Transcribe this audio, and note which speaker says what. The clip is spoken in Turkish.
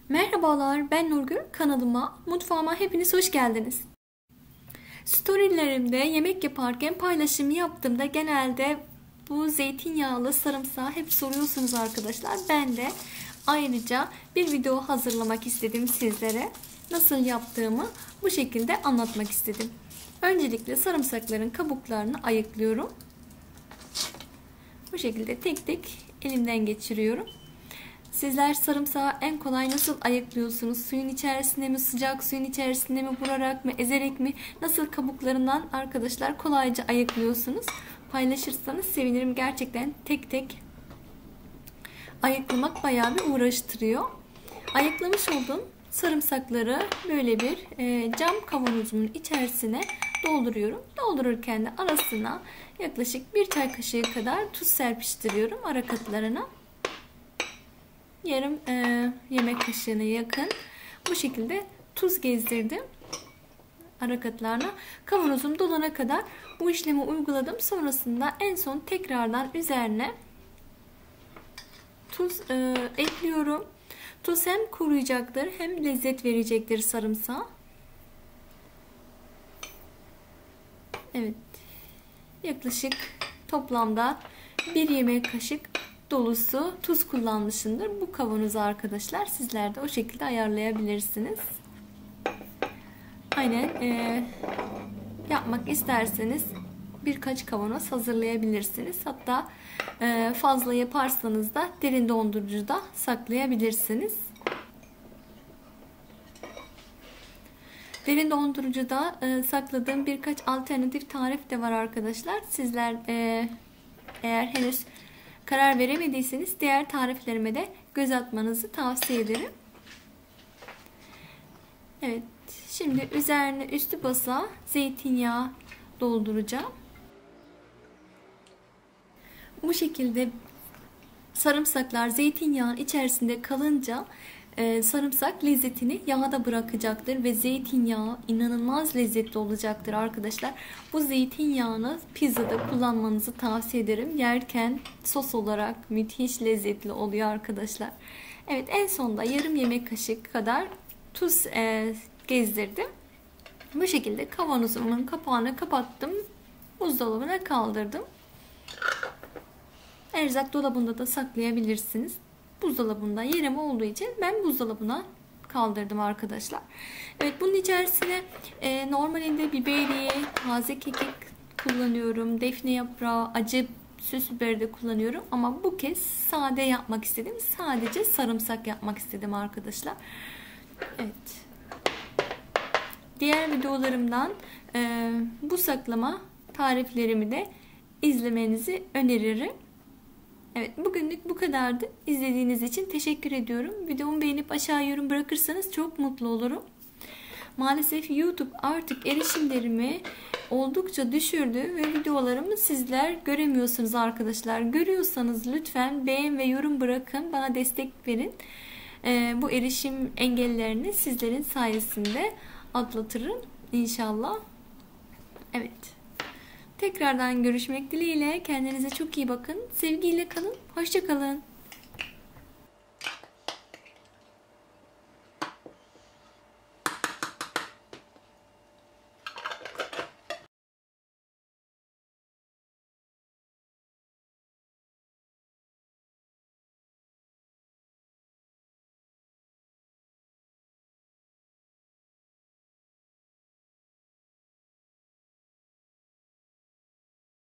Speaker 1: Merhabalar, ben Nurgül. Kanalıma, mutfağıma hepiniz hoş geldiniz. Storylerimde yemek yaparken paylaşım yaptığımda genelde bu zeytinyağlı sarımsağı hep soruyorsunuz arkadaşlar. Ben de ayrıca bir video hazırlamak istedim sizlere. Nasıl yaptığımı bu şekilde anlatmak istedim. Öncelikle sarımsakların kabuklarını ayıklıyorum. Bu şekilde tek tek elimden geçiriyorum. Sizler sarımsağı en kolay nasıl ayıklıyorsunuz? Suyun içerisinde mi, sıcak suyun içerisinde mi, vurarak mı, ezerek mi? Nasıl kabuklarından arkadaşlar kolayca ayıklıyorsunuz? Paylaşırsanız sevinirim. Gerçekten tek tek ayıklamak bayağı bir uğraştırıyor. Ayıklamış olduğum sarımsakları böyle bir cam kavanozumun içerisine dolduruyorum. Doldururken de arasına yaklaşık 1 çay kaşığı kadar tuz serpiştiriyorum ara katlarına. Yarım yemek kaşığına yakın bu şekilde tuz gezdirdim ara katlarına. Kavanozum dolana kadar bu işlemi uyguladım. Sonrasında en son tekrardan üzerine tuz ekliyorum. Tuz hem koruyacaktır hem lezzet verecektir sarımsağa. Evet. Yaklaşık toplamda 1 yemek kaşık dolusu tuz kullanmışımdır bu kavanoza arkadaşlar. Sizler de o şekilde ayarlayabilirsiniz. Aynen yapmak isterseniz birkaç kavanoz hazırlayabilirsiniz. Hatta fazla yaparsanız da derin dondurucuda saklayabilirsiniz. Derin dondurucuda sakladığım birkaç alternatif tarif de var arkadaşlar. Sizler eğer henüz karar veremediyseniz diğer tariflerime de göz atmanızı tavsiye ederim. Evet, şimdi üzerine üstü basa zeytinyağı dolduracağım. Bu şekilde sarımsaklar zeytinyağın içerisinde kalınca sarımsak lezzetini yağda bırakacaktır ve zeytinyağı inanılmaz lezzetli olacaktır arkadaşlar. Bu zeytinyağını pizzada kullanmanızı tavsiye ederim. Yerken sos olarak müthiş lezzetli oluyor arkadaşlar. Evet, en sonda yarım yemek kaşığı kadar tuz gezdirdim. Bu şekilde kavanozumun kapağını kapattım. Buzdolabına kaldırdım. Erzak dolabında da saklayabilirsiniz. Buzdolabında yerim olduğu için ben buzdolabına kaldırdım arkadaşlar. Evet, bunun içerisine normalinde biberiye, taze kekik kullanıyorum. Defne yaprağı, acı süs biberi de kullanıyorum. Ama bu kez sade yapmak istedim. Sadece sarımsak yapmak istedim arkadaşlar. Evet. Diğer videolarımdan bu saklama tariflerimi de izlemenizi öneririm. Evet, bugünlük bu kadardı. İzlediğiniz için teşekkür ediyorum. Videomu beğenip aşağı yorum bırakırsanız çok mutlu olurum. Maalesef YouTube artık erişimlerimi oldukça düşürdü ve videolarımı sizler göremiyorsunuz arkadaşlar. Görüyorsanız lütfen beğen ve yorum bırakın. Bana destek verin. Bu erişim engellerini sizlerin sayesinde atlatırım inşallah. Evet. Tekrardan görüşmek dileğiyle. Kendinize çok iyi bakın. Sevgiyle kalın. Hoşça kalın.